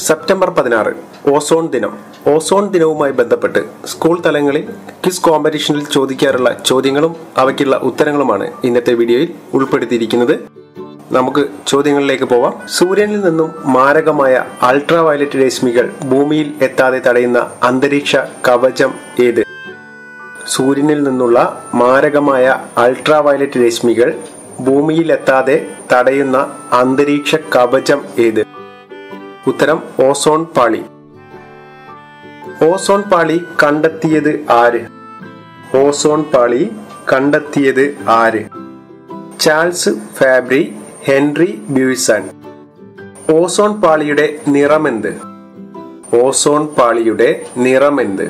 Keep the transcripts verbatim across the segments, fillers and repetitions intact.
September പതിനാറ് ozone ദിനം. Ozone ദിനവുമായി ബന്ധപ്പെട്ട് സ്കൂൾ തലങ്ങളിൽ ക്വിസ് കോമ്പറ്റീഷനിൽ ചോദിക്കാറുള്ള ചോദ്യങ്ങളും അവയ്ക്കുള്ള ഉത്തരങ്ങളുമാണ് ഇന്നത്തെ വീഡിയോയിൽ ഉൾപ്പെടുത്തിയിരിക്കുന്നത്. നമുക്ക് ചോദ്യങ്ങളിലേക്ക് പോവാം. സൂര്യനിൽ നിന്നും മാരകമായ അൾട്രാ വയലറ്റ് രശ്മികൾ ഭൂമിയിൽ എത്താതെ തടയുന്ന അന്തരീക്ഷ കവചം ഏത്? സൂര്യനിൽ നിന്നുള്ള മാരകമായ അൾട്രാ വയലറ്റ് രശ്മികൾ ഭൂമിയിൽ എത്താതെ തടയുന്ന അന്തരീക്ഷ കവചം ഏത്? ഉത്തരം ഓസോൺ പാളി. ഓസോൺ പാളി കണ്ടെത്തിയത് ആര്? ഓസോൺ പാളി കണ്ടെത്തിയത് ആര്? Charles Fabry, Henri Buisson. Ozone പാളിയുടെ നിറമെന്ത്? ഓസോൺ പാളിയുടെ നിറമെന്ത്?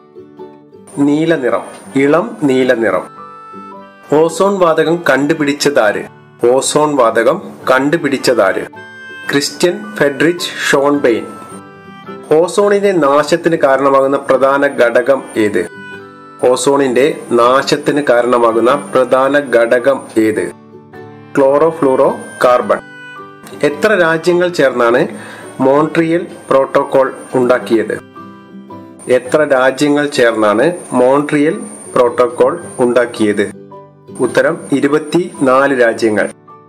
നീല നിറം, ഇളം നീല നിറം. ഓസോൺ വാതകം കണ്ടുപിടിച്ചതാര്? ഓസോൺ വാതകം കണ്ടുപിടിച്ചതാര്? Christian ഫെഡറിച്ച് Schonbein. ഓസോണിന്റെ നാശത്തിന് കാരണമാകുന്ന പ്രധാന ഘടകം ഏത്? ഓസോണിന്റെ നാശത്തിന് കാരണമാകുന്ന പ്രധാന ഘടകം ഏത്? Chlorofluorocarbon. എത്ര രാജ്യങ്ങൾ ചേർന്നാണ് മോൺട്രിയൽ പ്രോട്ടോകോൾ ഉണ്ടാക്കിയത്? എത്ര രാജ്യങ്ങൾ ചേർന്നാണ് മോൺട്രിയൽ പ്രോട്ടോകോൾ ഉണ്ടാക്കിയത്? ഉത്തരം ഇരുപത്തി നാല് രാജ്യങ്ങൾ.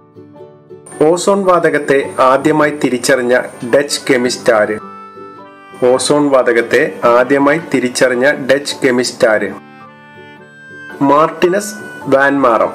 ഓസോൺ വാതകത്തെ ആദ്യമായി തിരിച്ചറിഞ്ഞ ഡച്ച് കെമിസ്റ്റ് ആര്? ഓസോൺ വാതകത്തെ ആദ്യമായി തിരിച്ചറിഞ്ഞ ഡച്ച് കെമിസ്റ്റ് ആര്? Martinus van Marum.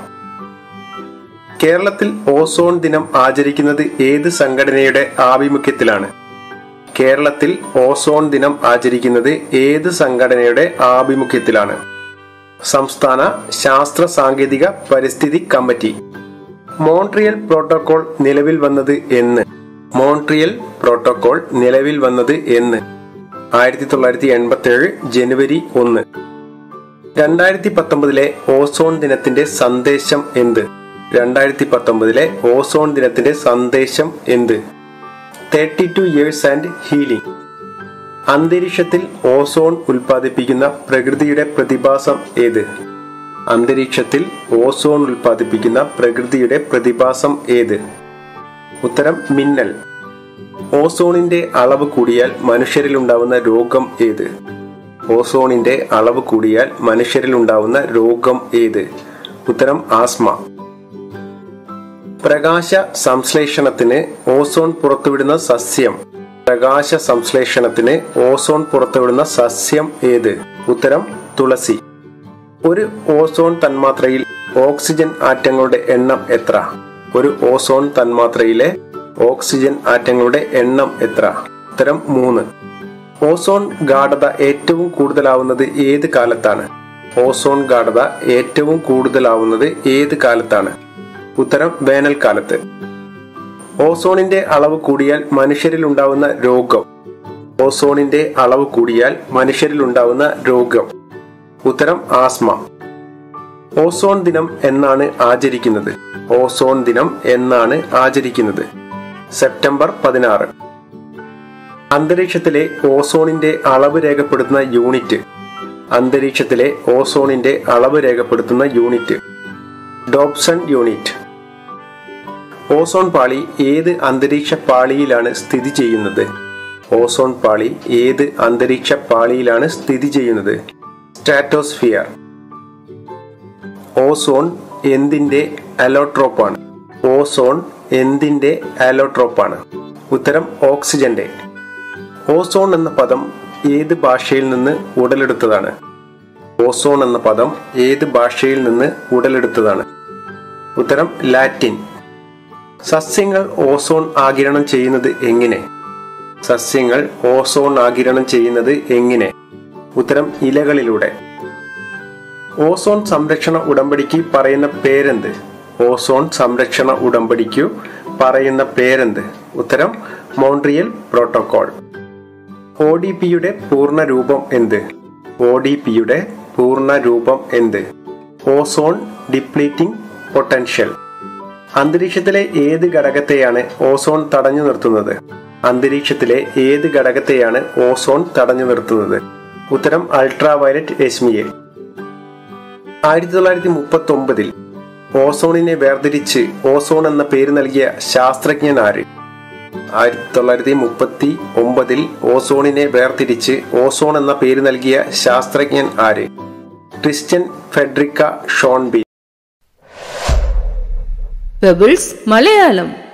കേരളത്തിൽ ഓസോൺ ദിനം ആചരിക്കുന്നത് ഏത് സംഘടനയുടെ ആഭിമുഖ്യത്തിലാണ്? കേരളത്തിൽ ഓസോൺ ദിനം ആചരിക്കുന്നത് ഏത് സംഘടനയുടെ ആഭിമുഖ്യത്തിലാണ്? സംസ്ഥാന ശാസ്ത്ര സാങ്കേതിക പരിസ്ഥിതി കമ്മിറ്റി. മോൺട്രിയൽ പ്രോട്ടോകോൾ നിലവിൽ വന്നത് എന്ന്? മോൺട്രിയൽ പ്രോട്ടോകോൾ നിലവിൽ വന്നത് എന്ന്? ആയിരത്തി തൊള്ളായിരത്തി എൺപത്തി ഏഴ് ജനുവരി ഒന്ന്. രണ്ടായിരത്തി പത്തൊമ്പതിലെ ഓസോൺ ദിനത്തിന്റെ സന്ദേശം എന്ത്? രണ്ടായിരത്തി പത്തൊമ്പതിലെ ഓസോൺ ദിനത്തിന്റെ സന്ദേശം എന്ത്? Thirty two years and healing. അന്തരീക്ഷത്തിൽ ഓസോൺ ഉൽപ്പാദിപ്പിക്കുന്ന പ്രകൃതിയുടെ പ്രതിഭാസം ഏത്? അന്തരീക്ഷത്തിൽ ഓസോൺ ഉൽപ്പാദിപ്പിക്കുന്ന പ്രകൃതിയുടെ പ്രതിഭാസം ഏത്? ഉത്തരം മിന്നൽ. ഓസോണിന്റെ അളവ് കൂടിയാൽ മനുഷ്യരിൽ ഉണ്ടാവുന്ന രോഗം ഏത്? ഓസോണിന്റെ അളവ് കൂടിയാൽ മനുഷ്യരിൽ ഉണ്ടാവുന്ന രോഗം ഏത്? ഉത്തരം ആസ്മ. പ്രകാശ സംശ്ലേഷണത്തിന് ഓസോൺ പുറത്തുവിടുന്ന സസ്യം. പ്രകാശ സംശ്ലേഷണത്തിന് ഓസോൺ പുറത്തുവിടുന്ന സസ്യം ഏത്? ഉത്തരം തുളസി. ഒരു ഓസോൺ തന്മാത്രയിൽ ഓക്സിജൻ ആറ്റങ്ങളുടെ എണ്ണം എത്ര? ഒരു ഓസോൺ തന്മാത്രയിലെ ഓക്സിജൻ ആറ്റങ്ങളുടെ എണ്ണം എത്ര? ഉത്തരം മൂന്ന്. ഓസോൺ ഗാഢത ഏറ്റവും കൂടുതലാവുന്നത് ഏത് കാലത്താണ്? ഓസോൺ ഗാഢത ഏറ്റവും കൂടുതലാവുന്നത് ഏത് കാലത്താണ്? ഉത്തരം വേനൽക്കാലത്ത്. ഓസോണിന്റെ അളവ് കൂടിയാൽ മനുഷ്യരിൽ ഉണ്ടാവുന്ന രോഗം. ഓസോണിന്റെ അളവ് കൂടിയാൽ മനുഷ്യരിൽ ഉണ്ടാവുന്ന രോഗം. ഉത്തരം ആസ്മ. ഓസോൺ ദിനം എന്നാണ് ആചരിക്കുന്നത്? ഓസോൺ ദിനം എന്നാണ് ആചരിക്കുന്നത്? സെപ്റ്റംബർ പതിനാറ്. അന്തരീക്ഷത്തിലെ ഓസോണിന്റെ അളവ് രേഖപ്പെടുത്തുന്ന യൂണിറ്റ്. അന്തരീക്ഷത്തിലെ ഓസോണിന്റെ അളവ് രേഖപ്പെടുത്തുന്ന യൂണിറ്റ് ഡോപ്സൺ യൂണിറ്റ്. ഓസോൺ പാളി ഏത് അന്തരീക്ഷ പാളിയിലാണ് സ്ഥിതി ചെയ്യുന്നത്? ഓസോൺ പാളി ഏത് അന്തരീക്ഷ പാളിയിലാണ് സ്ഥിതി ചെയ്യുന്നത്? സ്ട്രാറ്റോസ്ഫിയർ. ഓസോൺ എന്തിന്റെ അലോട്രോപ്പാണ്? ഓസോൺ എന്തിന്റെ അലോട്രോപ്പാണ്? ഉത്തരം ഓക്സിജന്റെ. ഓസോൺ എന്ന പദം ഏത് ഭാഷയിൽ നിന്ന് ഉടലെടുത്തതാണ്? ഓസോൺ എന്ന പദം ഏത് ഭാഷയിൽ നിന്ന് ഉടലെടുത്തതാണ്? ഉത്തരം ലാറ്റിൻ. സസ്യങ്ങൾ ഓസോൺ ആഗിരണം ചെയ്യുന്നത് എങ്ങനെ? സസ്യങ്ങൾ ഓസോൺ ആഗിരണം ചെയ്യുന്നത് എങ്ങനെ? ഉത്തരം ഇലകളിലൂടെ. ഓസോൺ സംരക്ഷണ ഉടമ്പടിക്ക് പറയുന്ന പേരെന്ത്? ഓസോൺ സംരക്ഷണ ഉടമ്പടിക്കു പറയുന്ന പേരെന്ത്? ഉത്തരം മോൺട്രിയൽ പ്രോട്ടോകോൾ. ഒ ഡി പിയുടെ പൂർണ്ണ രൂപം എന്ത്? ഒ ഡി പിയുടെ പൂർണ്ണ രൂപം എന്ത്? Ozone depleting potential. അന്തരീക്ഷത്തിലെ ഏത് ഘടകത്തെയാണ് ഓസോൺ തടഞ്ഞു നിർത്തുന്നത്? അന്തരീക്ഷത്തിലെ ഏത് ഘടകത്തെയാണ് ഓസോൺ തടഞ്ഞു നിർത്തുന്നത്? ഉത്തരം അൾട്രാ വയലറ്റ് രശ്മിയെ. ആയിരത്തി തൊള്ളായിരത്തി മുപ്പത്തി ഒമ്പതിൽ ഓസോണിനെ വേർതിരിച്ച് ഓസോൺ എന്ന പേര് നൽകിയ ശാസ്ത്രജ്ഞൻ ആര്? ആയിരത്തി തൊള്ളായിരത്തി മുപ്പത്തി ഒമ്പതിൽ ഓസോണിനെ വേർതിരിച്ച് ഓസോൺ എന്ന പേര് നൽകിയ ശാസ്ത്രജ്ഞൻ ആര്? Christian Friedrich Schonbein. Pebbles Malayalam.